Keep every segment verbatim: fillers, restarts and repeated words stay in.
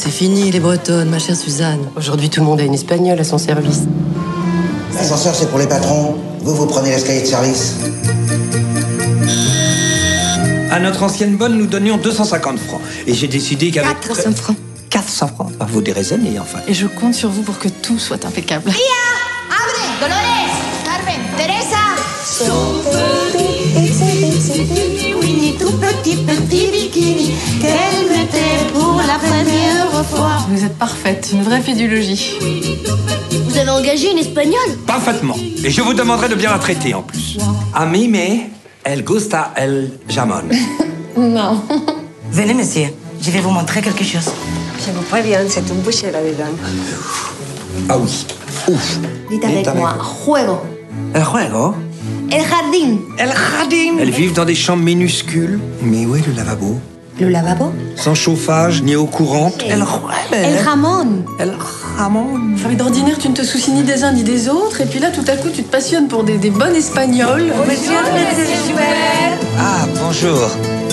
c'est fini, les Bretonnes, ma chère Suzanne. Aujourd'hui, tout le monde a une espagnole à son service. L'ascenseur, c'est pour les patrons. Vous, vous prenez l'escalier de service. À notre ancienne bonne, nous donnions deux cent cinquante francs. Et j'ai décidé qu'avec... quatre cents francs. quatre cents francs. Bah, vous déraisonnez, enfin. Et je compte sur vous pour que tout soit impeccable. Pia, abre, Dolores, Carmen, Teresa. Son petit bikini, Winnie, tout petit, petit bikini qu'elle mettait pour la première fois. Vous êtes parfaite, une vraie fédulogie. Vous avez engagé une espagnole? Parfaitement. Et je vous demanderai de bien la traiter, en plus. A mí me, el gusta el jamón. Non. Venez, monsieur. Je vais vous montrer quelque chose. Je vous préviens, c'est une bouchée là-dedans. Ah oui. Ouf. Dites avec moi, juego. El juego. El jardín. El jardín. Elles vivent dans des chambres minuscules. Mais où est le lavabo? Le lavabo. Sans chauffage, ni eau courante. El juego. El jamón. El jamón. Mais d'ordinaire, tu ne te soucies ni des uns ni des autres, et puis là, tout à coup, tu te passionnes pour des, des bonnes espagnoles. Ah, bonjour.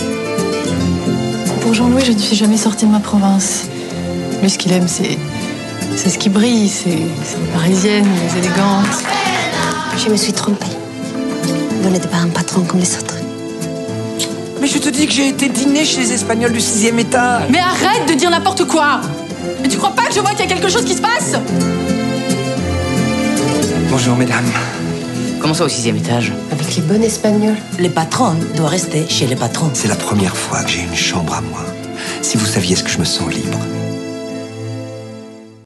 Pour Jean-Louis, je ne suis jamais sortie de ma province. Lui, ce qu'il aime, c'est c'est ce qui brille, c'est les parisiennes, les élégantes. Je me suis trompée. Vous n'êtes pas un patron comme les autres. Mais je te dis que j'ai été dîner chez les Espagnols du sixième étage. Mais arrête de dire n'importe quoi! Mais tu crois pas que je vois qu'il y a quelque chose qui se passe? Bonjour, mesdames. Comment ça au sixième étage? Avec les bonnes espagnoles. Les patrons doivent rester chez les patrons. C'est la première fois que j'ai une chambre à moi. Si vous saviez ce que je me sens libre.